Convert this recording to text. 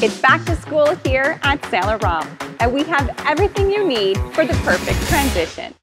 It's back to school here at Saint Laurent, and we have everything you need for the perfect transition.